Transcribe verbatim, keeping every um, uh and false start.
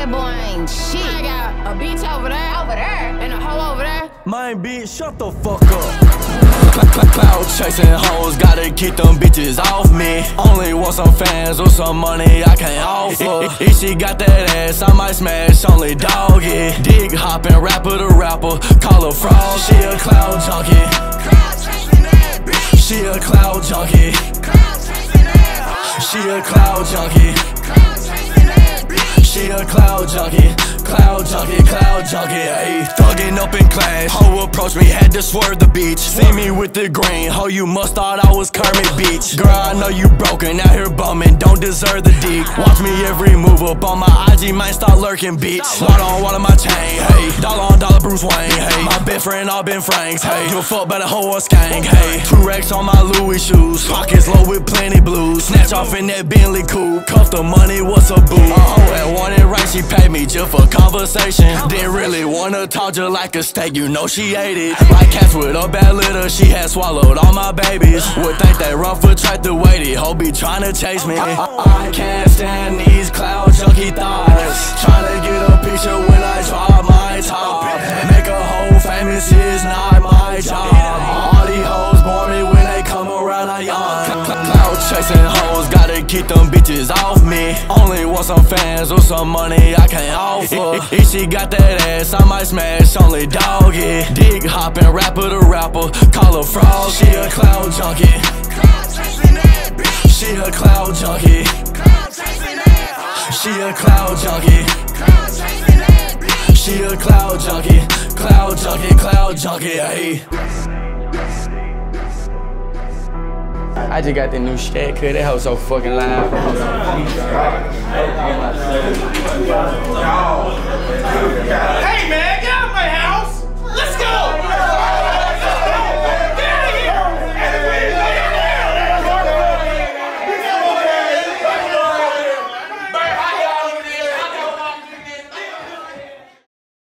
that boy ain't shit. I got a bitch over there, over there, and a hoe over there. My bitch, shut the fuck up. Cloud chasing hoes, gotta keep them bitches off me. Only want some fans or some money I can't offer. If she got that ass, I might smash, only dog it. Dick hopping, rapper to rapper, call her fraud. She a cloud junkie. She a cloud junkie. She a cloud junkie. She a cloud junkie. Cloud junkie, cloud junkie, ayy. Thuggin' up in class, ho approached me, had to swerve the beach. See me with the green, ho, you must thought I was Kermit Beach. Girl, I know you broken, out here bumming, don't deserve the dick. Watch me every move up on my I G, might start lurking, bitch. Water on water my chain, hey. Dollar on dollar Bruce Wayne, hey. My best friend all been Franks, hey. You a fuck better hoe or skank, hey. Two racks on my Louis shoes, pockets low with plenty blues. Snatch off in that Bentley coupe, cuff the money, what's a boo? A hoe that wanted right, she paid me just for conversation. Didn't really wanna talk just like a steak, you know she ate it. Like cats with a bad litter, she had swallowed all my babies. Would think they run for track to wait it, ho be tryna chase me. I, I can't stand these cloud junkie thoughts. Tryna get a picture when I drop my top. Make a hoe famous is not my job. All these hoes bore me when they come around, I yawn. Cloud chasing hoes, gotta keep them bitches off me. Only want some fans or some money I can't offer. If she got that ass, I might smash, only dog it. Dick hopping, rapper to rapper, call her fraud. She a cloud junkie. She a cloud junkie. She a cloud junkie. She a cloud junkie. Cloud junkie, cloud junkie, ayy. I just got the new shit, cause that hoe so fucking loud.